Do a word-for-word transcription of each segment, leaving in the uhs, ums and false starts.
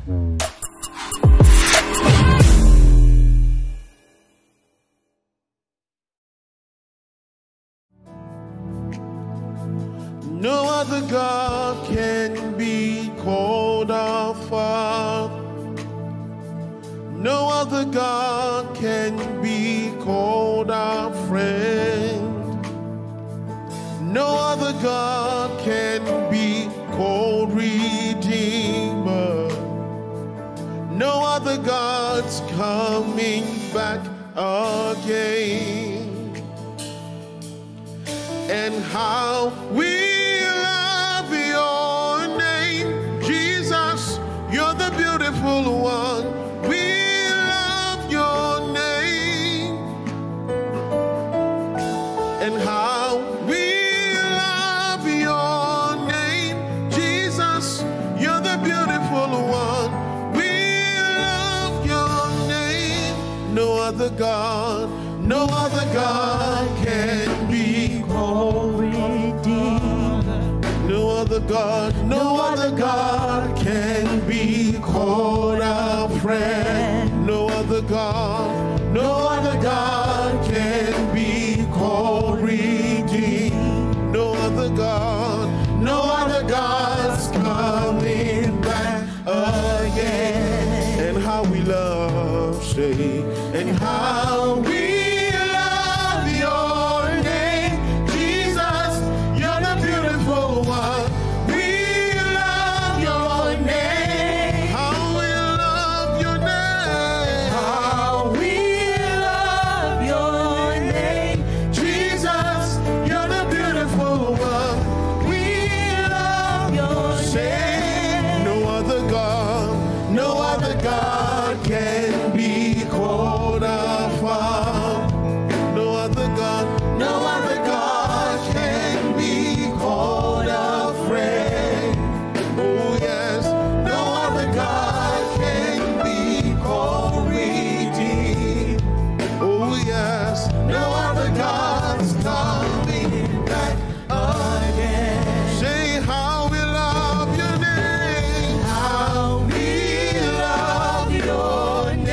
No other God can be called our Father. No other God can be called our friend. No other God can be called Redeemer. No other God's coming back again. And how we love your name, Jesus, you're the beautiful one. We love your name. And how we love your name, Jesus, you're the beautiful one. We love your name. No other God, no other God can be called Redeemer. No other God, no other God can be called our friend. No other God, no other God can be called Redeemer. No other God, no other God's coming back again. And how we love, say, and how we Your name.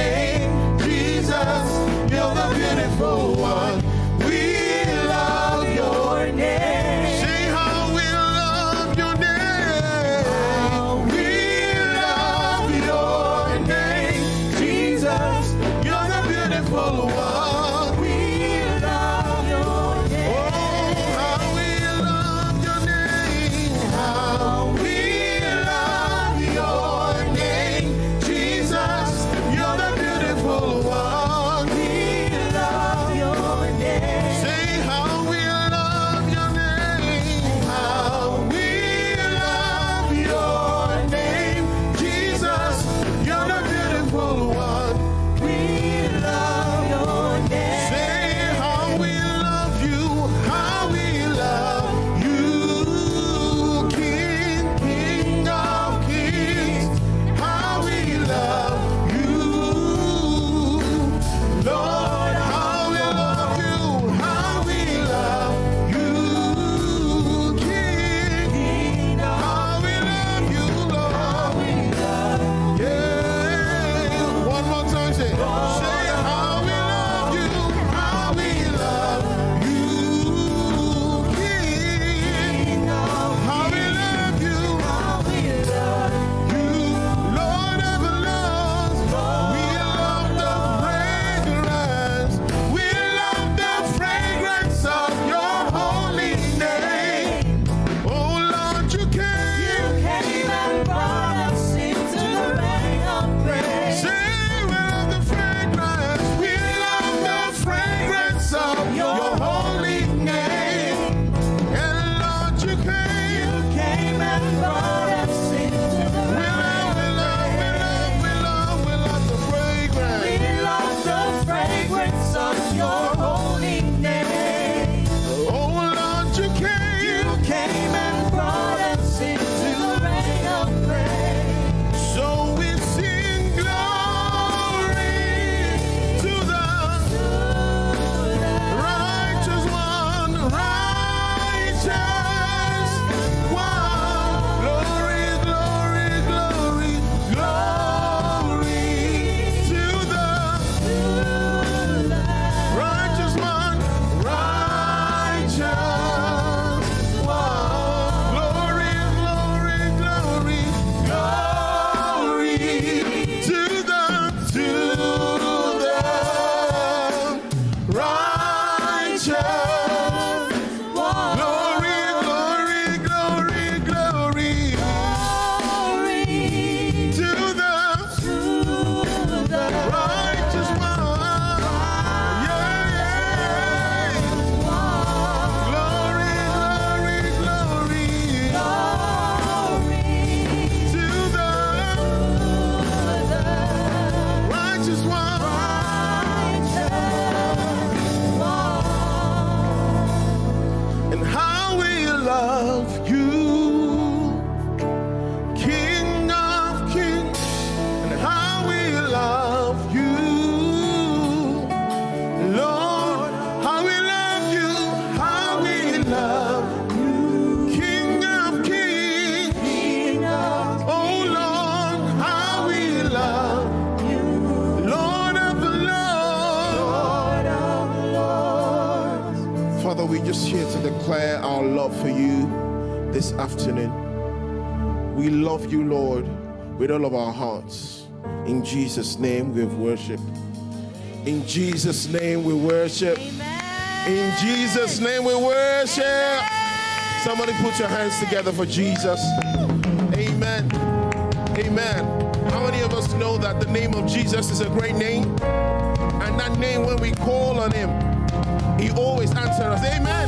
love for you this afternoon. We love you, Lord, with all of our hearts. In Jesus' name we worship. In Jesus' name we worship. Amen. In Jesus' name we worship. Amen. Somebody put your hands together for Jesus. Amen. Amen. How many of us know that the name of Jesus is a great name? And that name, when we call on him, he always answers us. Amen.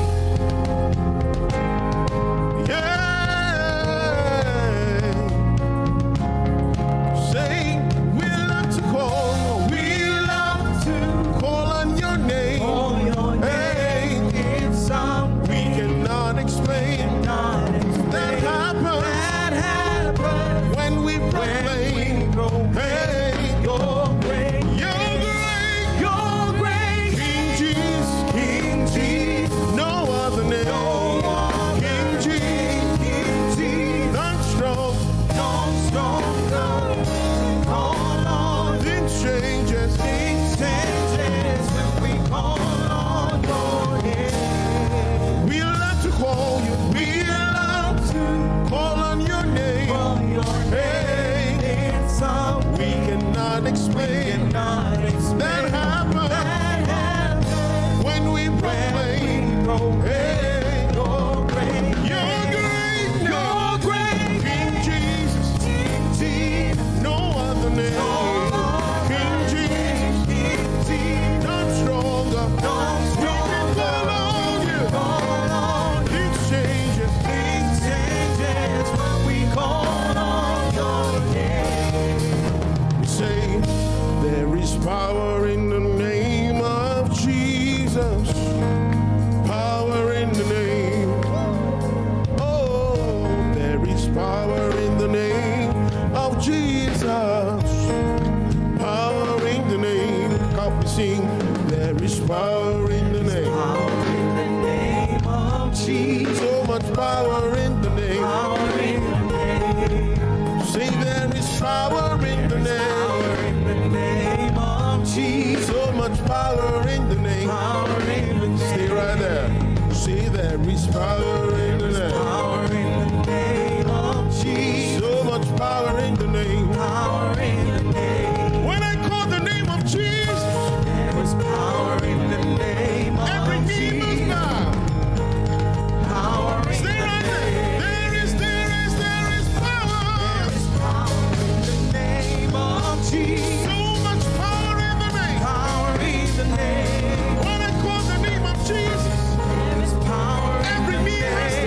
Yeah. Say, we love to call. We love to call on your name. Call your name. Hey, It's something we cannot explain. cannot explain. That happens That happens when we proclaim. when we go. Hey, You're great. you're great. You're great. King Jesus, King Jesus. no other name. No other King Jesus, King Jesus. not strong. Don't strong enough. Call on Things changes. things changes when we call on your name. We love to call you. We love to call on your name. Call your name. It's something We cannot explain. cannot explain. That happens That happens when we when proclaim. we go. Hey, You're great. you're great. You're great. King Jesus, King Jesus. no other name. King Jesus, King Jesus. not stronger. Don't We can call on you. call on Things changes. Things changes when we call on your name. We say there is power in the name of Jesus. Power in the name. Oh, there is power in the name of Jesus. Power in the name. Come we sing. There is power in the name. Power in the name of Jesus. So much power in the name. Power in the name. Say there is power in the name. Power in the name of Jesus. So much power in the name. Power in the name. Stay right there. Say there is power in the name. Power in the name of Jesus. So much power in the name. Power in the name. When I call the name of Jesus, There is power in the name every of knee must Jesus. bow. Power in Stay the right there. name. There is, there is, there is power. There is power in the name of Jesus. So much power in the name. Power in the name. When I call the name of Jesus, There is power in every the knee has name.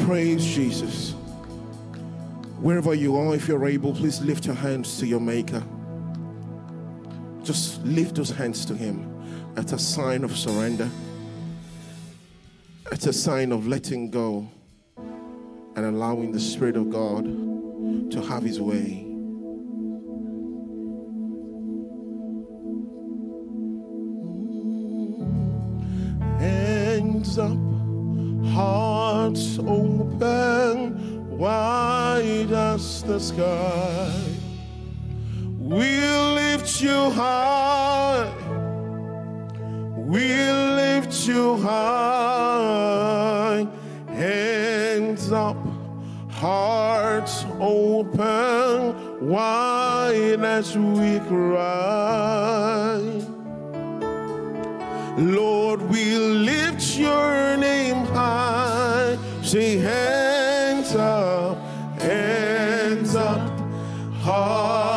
Praise Jesus. Wherever you are, if you're able, please lift your hands to your Maker. Just lift those hands to Him. It's a sign of surrender. It's a sign of letting go and allowing the Spirit of God to have His way. Hands up, hearts open, wide as the sky. We'll lift you high. We'll lift you high. Hands up, hearts open, wide as we cry. Lord, we lift your name high. Say hands up, hands up, hearts